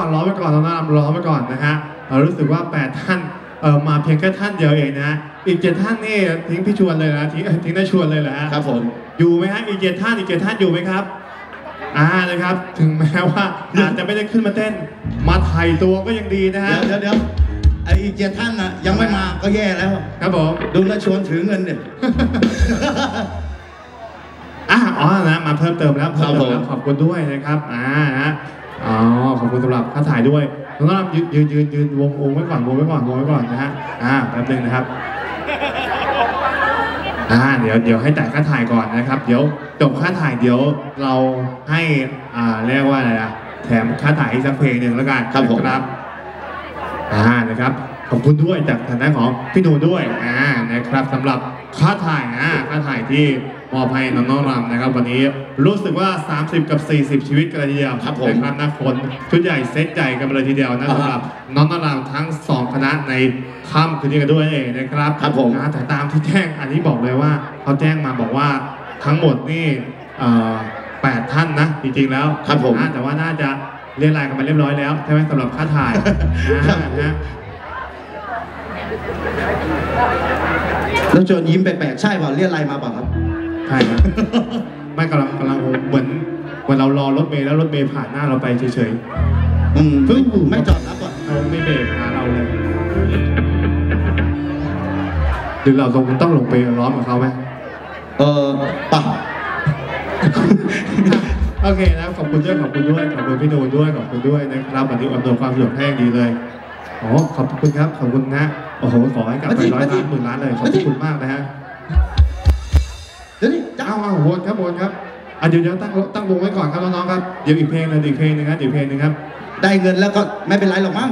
รอไว้ก่อนน้องน้ำรอไว้ก่อนนะฮะรู้สึกว่า8ท่านมาเพียงแค่ท่านเดียวเองนะฮะอีก7ท่านนี่ทิ้งพี่ชวนเลยนะทิ้งได้ชวนเลยเหรอฮะครับผมอยู่ไหมฮะอีก7ท่านอยู่ไหมครับนะครับถึงแม้ว่าอาจจะไม่ได้ขึ้นมาเต้นมาไถ่ตัวก็ยังดีนะฮะเดี๋ยวไอ้อีก7ท่านนะยังไม่มาก็แย่แล้วครับผมดูนะชวนถือเงินเนี่ยอ๋อนะมาเพิ่มเติมแล้วขอบคุณด้วยนะครับนะขอบคุณสำหรับค่าถ่ายด้วยน้องๆยืนวงไว้ก่อนนะฮะแป๊บนึงนะครับเดี๋ยวให้จ่ายค่าถ่ายก่อนนะครับเดี๋ยวจบค่าถ่ายเดี๋ยวเราให้เรียกว่าอะไรแถมค่าถ่ายอีกสักเพลงหนึ่งแล้วกันครับผมนะครับขอบคุณด้วยจากทางด้านของพี่นูด้วยนะครับสำหรับค่าถ่ายที่มอบให้น้องๆรำนะครับวันนี้รู้สึกว่า30กับ40ชีวิตกันเลยทีเดียวนะครับนักคนชุดใหญ่เซตใหญ่กันเลยทีเดียวนะสำหรับน้องๆรำทั้ง2คณะในค่ำคืนนี้กันด้วยเองนะครับแต่ตามที่แจ้งอันนี้บอกเลยว่าเขาแจ้งมาบอกว่าทั้งหมดนี่8ท่านนะจริงๆแล้วแต่ว่าน่าจะเรียนรายกันมาเรียบร้อยแล้วใช่ไหมสำหรับค่าถ่ายนะแล้วชวนยิ้มแปลกๆใช่เปล่าเรียกอะไรมาเปล่าครับใช่ครับไม่กำลังเหมือนเรารอรถเมล์แล้วรถเมล์ผ่านหน้าเราไปเฉยๆไม่จอดรับก่อนเขาไม่เบรกหาเราเลยหรือเราต้องลงไปล้อมกับเขาไหมป่ะโอเคนะขอบคุณด้วยขอบคุณพี่นูด้วยขอบคุณด้วยนะครับวันนี้อำนวยความสะดวกให้ดีเลยขอบคุณครับขอบคุณนะโอ้โหขอให้กลับไป100 ล้าน10,000 ล้านเลยขอบคุณมากนะฮะเดี๋ยวนี้วนครับเดี๋ยวตั้งวงไว้ก่อนครับน้องๆครับเดี๋ยวอีกเพลงนึงครับได้เงินแล้วก็ไม่เป็นไรหรอกมั้ง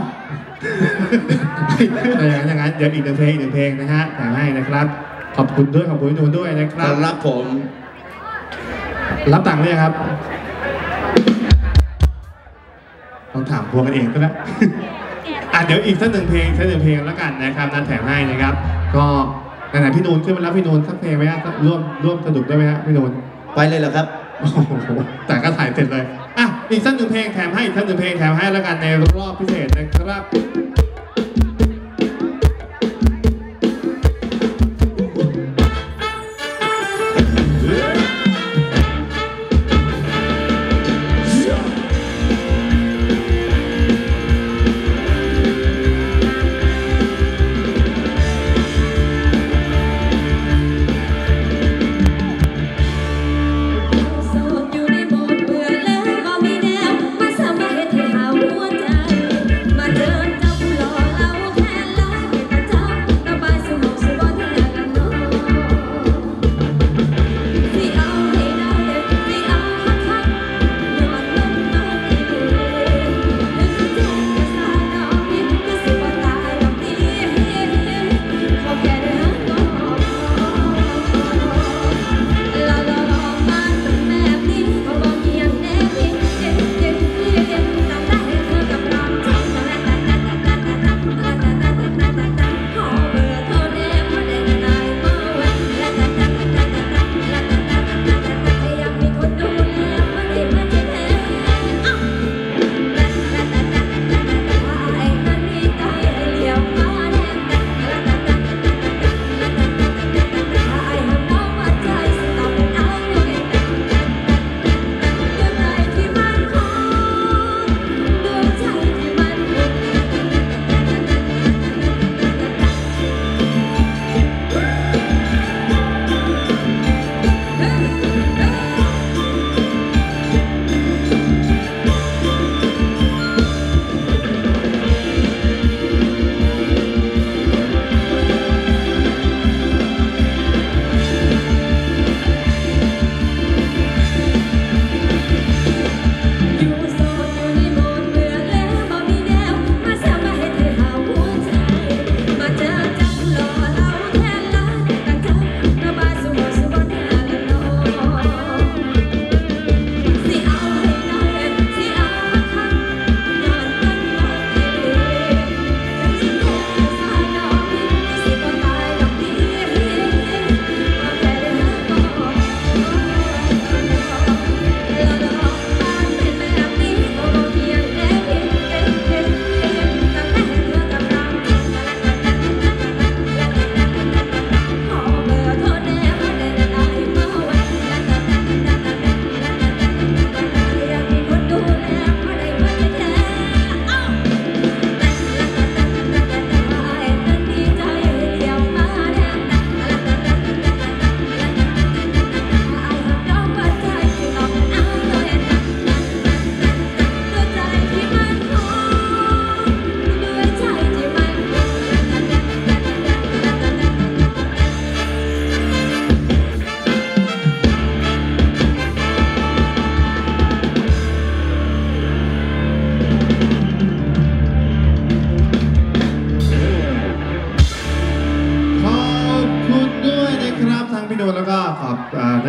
อย่างนั้นเดี๋ยวอีกหนึ่งเพลงนะฮะแต่ให้นะครับขอบคุณด้วยขอบคุณพี่นูด้วยนะครับรับผมรับตังค์เลยครับต้องถามพวกกันเองก็แล้วเดี๋ยวอีกสักหนึ่งเพลงแล้วกันนะครับนัดแถมให้นะครับก็ไหนพี่นูนขึ้นมาแล้วพี่นูนสักเพลงไหมฮะร่วมสนุกได้ไหมฮะพี่นูนไปเลยเหรอครับแต่ก็ถ่ายเสร็จเลยอีกสักหนึ่งเพลงแถมให้แล้วกันในรอบพิเศษนะครับมาเจอเจ้าผู้หล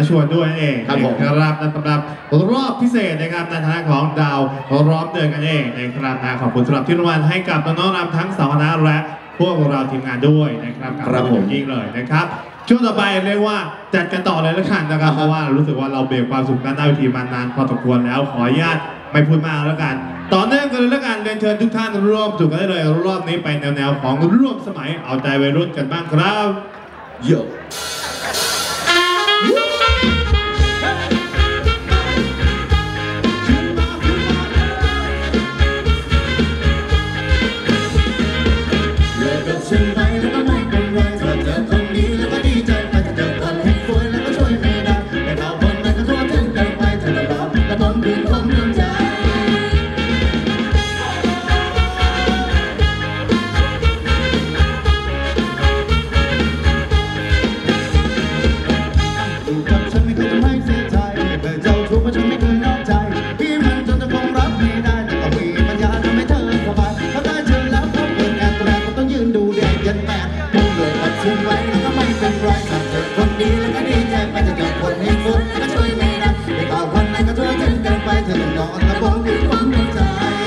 ชวนด้วยนั่นเองครับผมนะครับสำหรับรอบพิเศษนะครับในฐานะของดาวร้อมเดือนกันเองนะครับขอบคุณสำหรับที่รางวัลให้กับน้องๆรำทั้ง2คณะและพวกเราทีมงานด้วยนะครับครับผมยิ่งเลยนะครับช่วงต่อไปเรียกว่าจัดกันต่อเลยแล้วกันนะครับเพราะว่ารู้สึกว่าเราเบรกความสุขกันหน้าเวทีมานานพอสมควรแล้วขออนุญาตไม่พูดมากแล้วกันต่อเนื่องกันเลยแล้วกันเรียนเชิญทุกท่านร่วมจุกันได้เลยรอบนี้ไปแนวของร่วมสมัยเอาใจวัยรุ่นกันบ้างครับโยฉันไปแล้วก็ไม่เป็นไรเธอเจอคนดีแล้วก็ดีใจไปถ้าเจอคนเห็นสวยแล้วก็ช่วยไม่ได้แต่เราคนนั้นก็ทั่วถึงเกินไปเธอจะร้องและผมคืนผมดวงใจอยู่กับฉันไม่เคยทำให้เสียใจไม่เคยเจ้าชู้เพราะฉันไม่เคยนอกใจพี่มันจนจะคงรับไม่ได้แต่ก็มีปัญญาทำให้เธอสบายเขาได้เจอแล้วเขาเปิดแอปแรกก็ต้องยืนดูแดดยันแปดฉันไว้แล้วก็ไม่เป็นไรถ้าเจอคนดีแล้วก็ดีใจไปถ้าเจอคนเห็นฝุ่นก็ช่วยไม่ได้ไม่ต่อคนนั้นก็ทั่วถึงเกินไปเธอต้องนอนและบอกด้วยความในใจ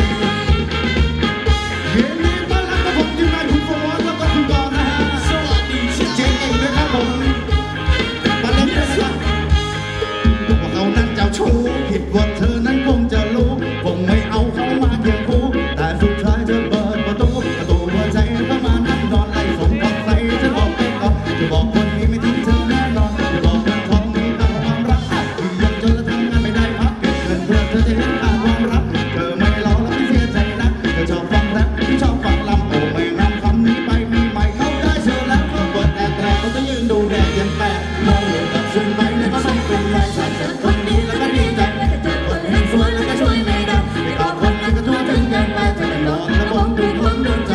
เย็นนี้ต้อนรับกับผมทีมงานคุณโฟร์แล้วก็คุณกรนะฮะสวัสดีเจ๊เองด้วยครับผมมาเล่นด้วยกันว่าเขานั้นเจ้าชู้ผิดว่าเธอนั้นคงจะรู้คงไม่เอาเขามาเคียงคู่แต่สุดท้ายเธอเปิดประตูหัวใจเข้ามานั่งนอนไล่ส่งความใสจะบอกไปก่อนจะบอกคนนี้ไม่ทิ้งเธอแน่นอนจะบอกคนท้องมีค่าความรักที่ยังจนและทำงานไม่ได้พักเก็บเงินเพื่อเธอจะเห็นค่าความรักเธอไม่รอแล้วไม่เสียใจนะเธอชอบฟังแรปที่ชอบฟังลำโอ้ไม่นำคำนี้ไปมีใหม่เข้าได้เชื่อแล้วเขาเปิดแอร์แต่เขาจะยืนดูแดดยันแปดมองเหลือกับฉันไปแล้วก็ไม่เป็นไรฉันเจอคนดีแล้วก็ดีใจแต่เจอคนเห็นสวยแล้วก็ช่วยไม่ได้ไม่ต่อคนนั้นก็ทั่วถึงเกินไปเธอต้องนอนและบอกด้วยความดวงใจ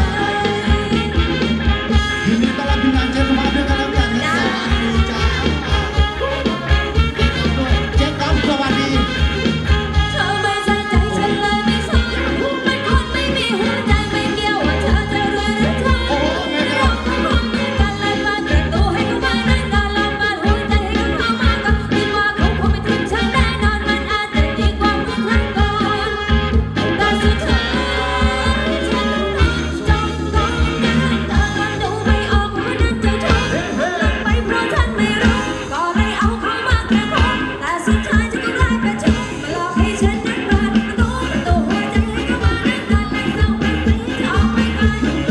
ยินดีต้อนรับทีมงานเจ๊สมาร์ทด้วยกันแล้วกันนะสวัสดีจ้าเจ๊ก๊อฟสวัสดีเธอไม่ใส่ใจฉันเลยไม่สนเป็นคนไม่มีหัวใจไม่เกี่ยวว่าเธอจะรวยหรือจนเราก็พร้อมด้วยกันเลยมาเกิดตัวให้เขามาด้วยกันเรามาหัวใจให้เขามาก่อนคิดว่าเขาคงไม่ทิ้งฉันแน่นอนมันอาจจะดีกว่าเมื่อครั้งก่อนแต่สุดท้ายฉันต้องนอนจ้องตากันแต่ก็ดูไม่ออกว่านั้นจะชอบไปเพราะฉันไม่รู้ก็เลยเอาเขามาแค่พอแต่สุดท้ายฉันก็กลายเป็นชู้มาหลอกให้ฉันนั้นเปิดประตูหัวใจให้เขามาด้วยกันและเศร้าไม่ตีจะออกไปไกล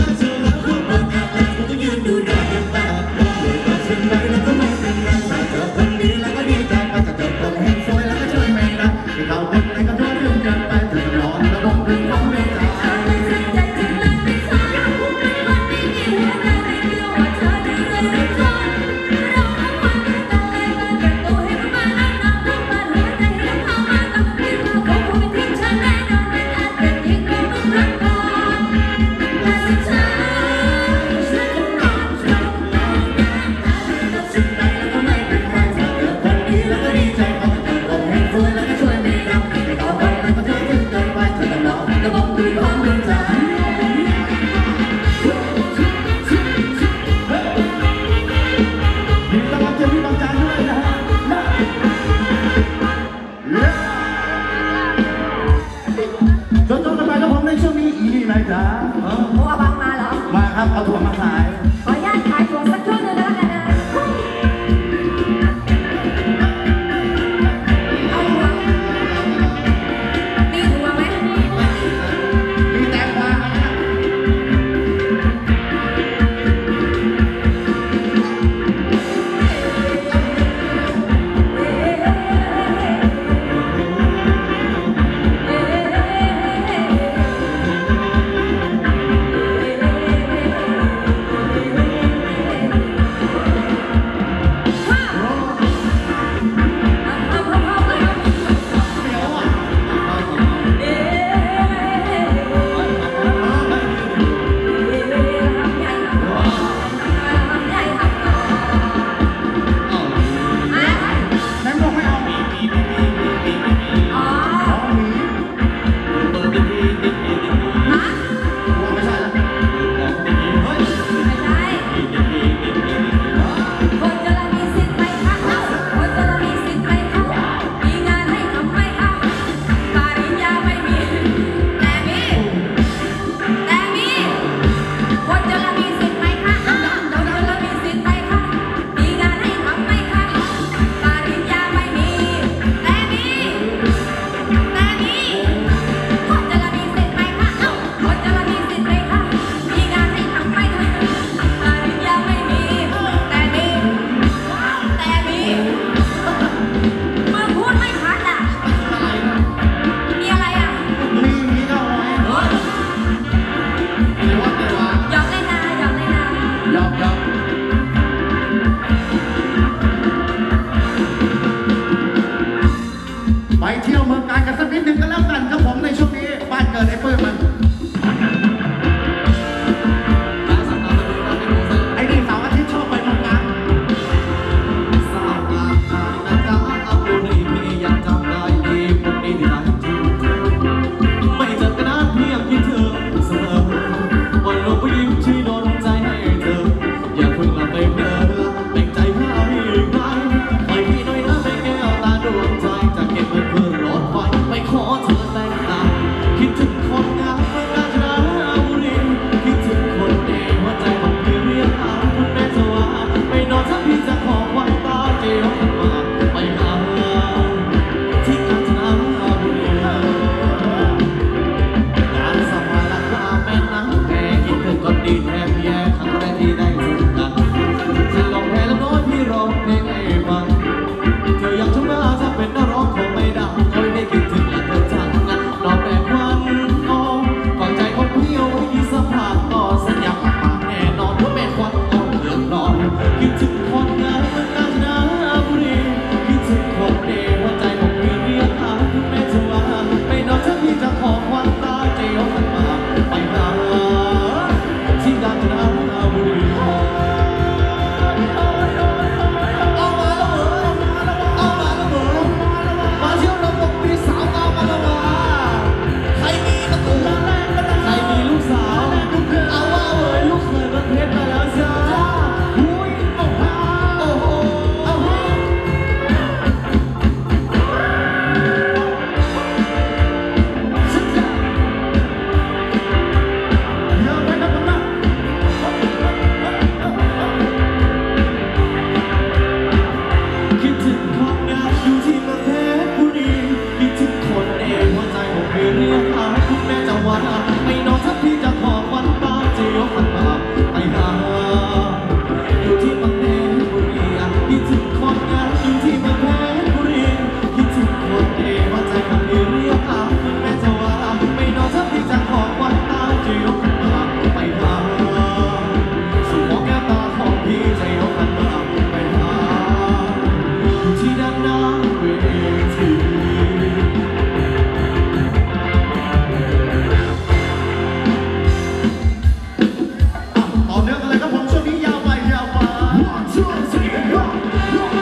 จะยืนดูแดดยังแปดอยู่กับฉันไปแล้วก็ไม่เป็นไรถ้าเจอคนดีแล้วก็ดีใจไปถ้าเจอคนเห็นสวยแล้วก็ช่วยไม่ได้ไม่เข้าคนไหนก็ทั่วถึงเกินไปเธอจะนอนและบอกด้วยความในใจไม่ใส่ใจฉันเลยไม่สนเป็นคนไม่มีหัวใจไม่เกี่ยวว่าเธอจะรวยหรือจนเราก็พร้อมด้วยกันเลยมาเกิดตัวให้เขามานั่งนอนแล้วมาหัวใจให้เขามาก่อนคิดว่าเขาคงไม่ทิ้งฉันแน่นอนมันอาจจะดีกว่าเมื่อครั้งก่อนแต่สุดท้ายฉันต้องนอนกับฉันไปแล้วก็ไม่เป็นไรถ้าเจอคนดีแล้วก็ดีใจพอแต่คนเห็นสวยแล้วก็ช่วยไม่ได้ไม่ต่อคนนั้นก็ทั่วถึงเกินไปเธอต้องนอนและบอกด้วยความดวงใจยินดีต้อนรับเจ้าพี่บางจานด้วยนะฮะจนไปกับผมในช่วงนี้อีนี่นะจ๊ะโอ้อาบังมาเหรอมาครับเอาถั่วมาขายขออนุญาตขายถั่วสักช่วงหนึงแล้วกันนะเอาถั่วไปเที่ยวเมืองการกันสักนิดหนึ่งก็แล้วกันครับผมในช่วงนี้บ้านเกิดไอ้ปื้มมันไอ้นี่เสาร์อาทิตย์ชอบไปเมืองการไม่เจอกันนานเพียงคิดถึงเสมอวันลงผู้หญิงที่โดนใจให้เธออย่าเพิ่งหลับไปเพลินแต่งใจให้ใครปล่อยพี่หน่อยนะแม่แก้วตาดวงใจจะเก็บเงินเพื่อรถไฟไปขอเธอแต่งงานคิดถึงคนงามเมืองกาญจนบุรีคิดถึงคนดีหัวใจของพี่เรียกหาคุณแม่จะว่าไปนอนถ้าพี่จะขอวันตาเจียวกันมาไปหาที่กาญจนบุรีงานสมาลักว่าแม่นางแพ้คิดถึงคนดีแทบแย่ครั้งแรกที่ได้เจอกันฉันลองแพ้แล้วน้อยพี่ร้องเพลงให้ฟังเธออยากชมหน้าถ้าเป็นนักร้องคงไม่ดังโอ้ยไม่คิดถึงและเธอจังนะรอแปดวันอ๋อฟังใจของพี่เอาไว้ยี่สักพักต่อสัญญาปากแน่นอนว่าแม่ควันอ่อนเลือดร้อนคิดถึงคนงานเมืองกาญจนบุรีคิดถึงคนดีหัวใจของพี่เรียกหาคุณแม่จะว่าไปนอนถ้าพี่จะขอวันตาเจียวกันมาไปหาที่กาญจนบุรีเอามาแล้วเหรอเอามาแล้วเหรอมาเที่ยวระบบปีสาวเอามาแล้วว่าใครมีตะกูใครมีลูกสาวเอาว่าเอ๋ยลูกเคยประเทศมาแล้วจ้าหุ้ยโอ้โหโอ้โหโอ้โหสุดยอดเยอะไปนะผมนะคิดถึงคนงานอยู่ที่เมืองเพชรบุรีคิดถึงคนเองหัวใจของพี่เรียกหาคุณแม่จะว่าไม่นอนถ้าพี่จะขอวันตาจะยกขันมาไปหาอยู่ที่เมืองเพชรบุรีคิดถึงคนงานอยู่ที่เมืองเพชรบุรีคิดถึงคนเองหัวใจของพี่เรียกหาคุณแม่จะว่าไม่นอนถ้าพี่จะขอวันตาจะยกขันมาไปหาสู่มองแก้วตาของพี่จะยกขันมาไปหา ที่ด้านหน้าเวทีต่อเนื่องกันเลยครับผมช่วงนี้ยาวไปยาวมาช่วงสี่รอบรวม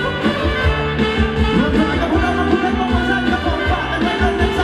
ถึงกับพวกเราคุณเล่นโปรโมชั่นครับผมฝากกันไว้ด้วยนะจ๊ะ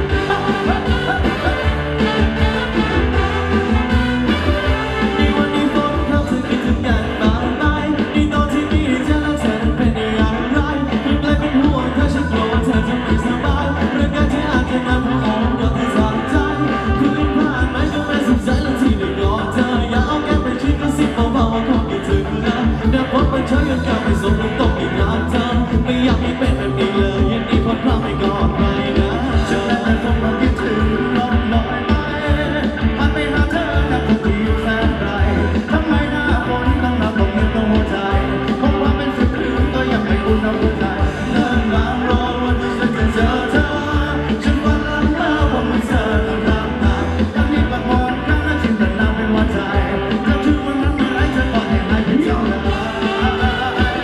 ในวันนี้ฝนเข้าถึงคิดถึงอย่างบางใบในตอนที่มีเธอแล้วเธอนั้นเป็นอย่างไรเป็นกลายเป็นห่วงเธอฉันกลัวว่าเธอจะไม่สบายเรื่องการที่อาจจะนำให้ออกก็ที่สนใจคืนผ่านไปก็ไม่สุขใจแล้วที่ได้กอดเธออย่าเอาแก้มไปชิดก็สิบเบาๆว่าคงคิดถึงนะเดี๋ยวพบมันเฉยยังกลับไปส่งตกอีกงานเธอไม่อยากให้เป็นแบบนี้เลยยันนี้พอพลาดไม่กอดใครนะเจอแต่คงมาคิดถึงลดน้อยไปมันไปหาเธอนับคงที่แสนไกลทำไมหน้าฝนต้องนับลงเงินต้องหัวใจคงว่าเป็นสุดคืนก็ยังไม่อุ่นเอาหัวใจเนิ่นนานรอวันที่ฉันจะเจอเธอฉันวันหลังแล้วว่ามันเธอต้องตามตายังมีบางวันครั้งนั้นฉันจะนำเป็นหัวใจจะถึงวันนั้นเมื่อไรเธอก็ให้หายไปเท่านั้น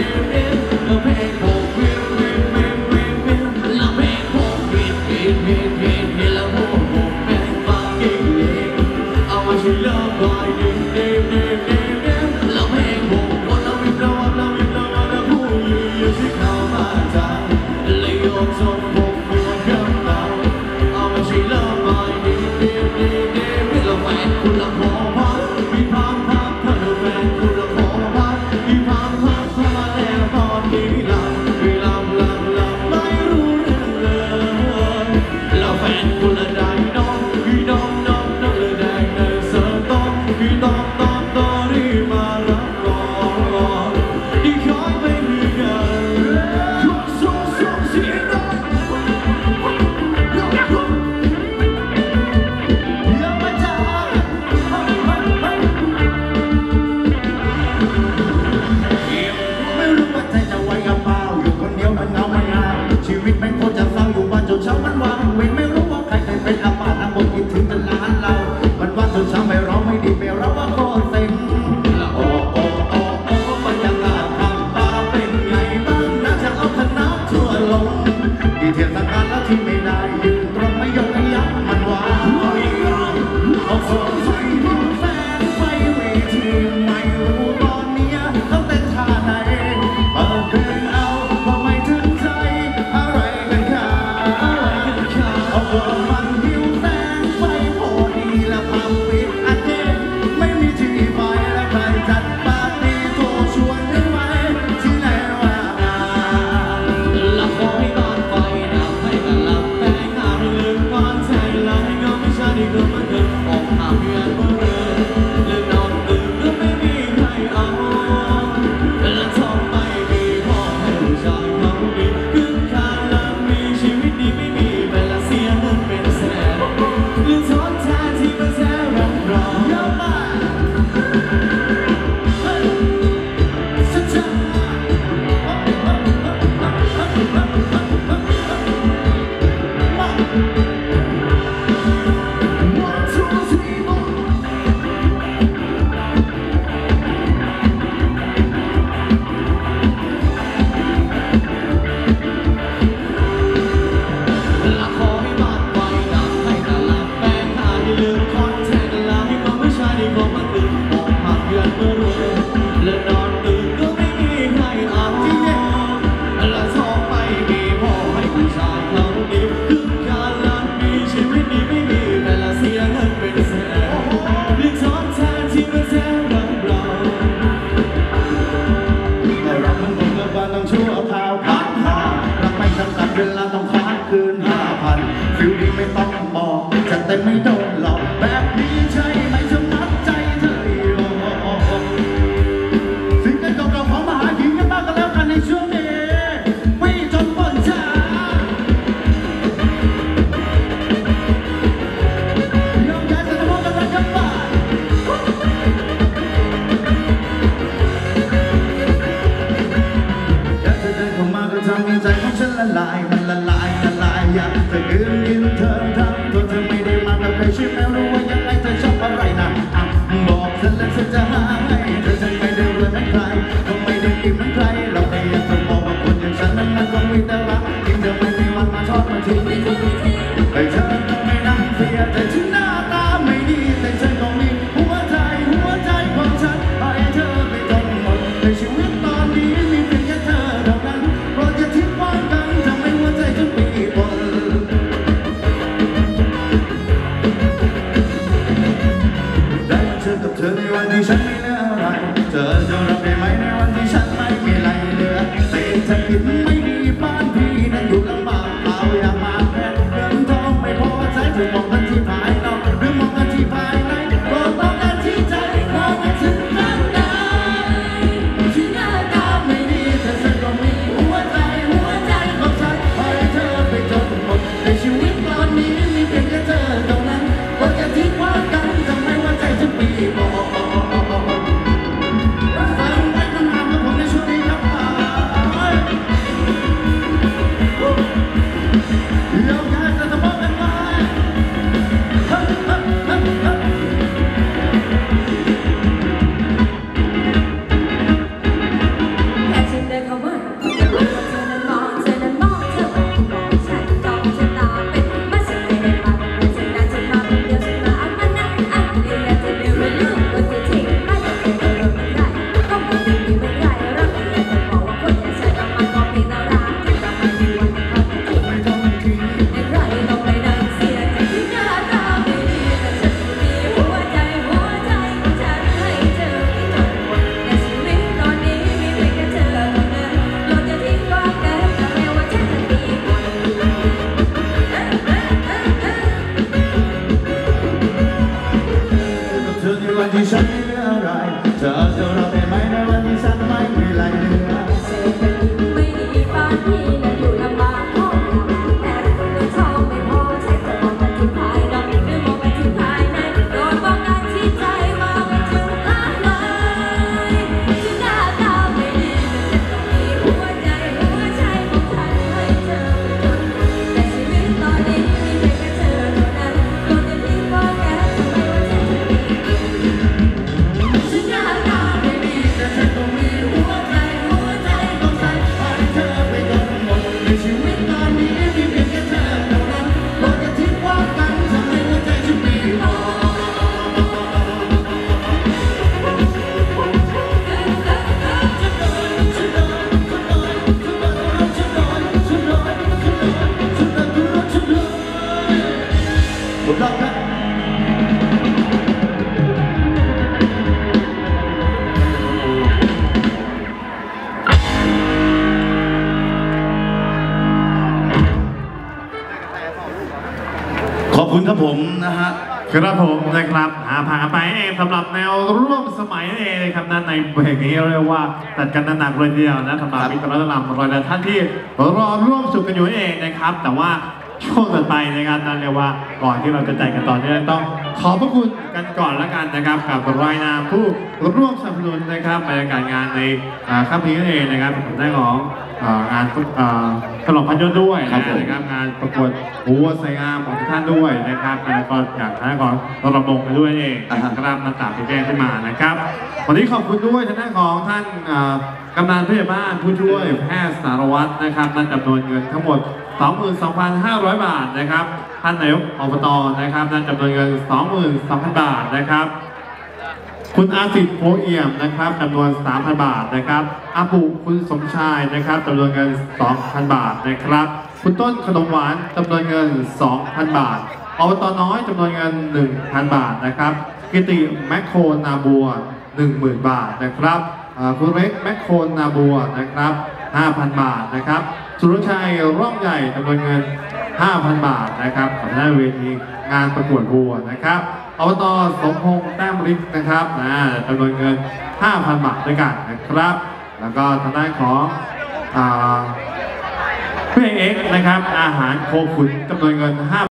เคุณครับผมนะฮะครับผมนะครับผ่านไปเองสำหรับแนวร่วมสมัยเองครับนั่นในเบรกนี้เรียกว่าตัดกันหนักเลยทีเดียวนะสำหรับมิตรรัตนำรอยและท่านที่รอร่วมสุขกันอยู่เองนะครับแต่ว่าช่วงต่อไปนะครับนั่นเรียกว่าก่อนที่เราจะใจกันต่อเนี่ยต้องขอบพระคุณกันก่อนแล้วกันนะครับกับรายนามผู้ร่วมสนับสนุนนะครับบรรยากาศงานในค่ำนี้เองนะครับผมได้ของงานฉลองพันยศด้วยนะครับงานประกวดหัวใส่งามของทุกท่านด้วยนะครับแล้วก็จากทางของระบบกันด้วยเองนะครับมาตามที่แจ้งขึ้นมานะครับวันนี้ขอบคุณด้วยทางด้านของท่านกำนันผู้ใหญ่บ้านผู้ช่วยแพทย์สารวัตรนะครับนั่นจำนวนเงินทั้งหมด 22,500 บาทนะครับท่านนายกอบตนะครับนั่นจำนวนเงิน 22,000 บาทนะครับคุณอาสิทธิ์โพเอี่ยมนะครับจำนวน 3,000 บาทนะครับอาปุคุณสมชายนะครับจำนวนเงิน 2,000 บาทนะครับคุณต้นขนมหวานจำนวนเงิน 2,000 บาทอบตน้อยจำนวนเงิน 1,000 บาทนะครับกิติแมคโครนาบัว 10,000 บาทนะครับคุณเล็กแมคโครนาบัวนะครับ 5,000 บาทนะครับสุรชัยร่องใหญ่จำนวนเงิน 5,000 บาทนะครับสำนักเวทีงานประกวดบัวนะครับอบตสมพงษ์แต้มฤทธิ์นะครับจำนวนเงิน 5,000 บาทด้วยกันนะครับแล้วก็ทางด้านของเพื่อเอ็กซ์นะครับอาหารโคขุนจำนวนเงิน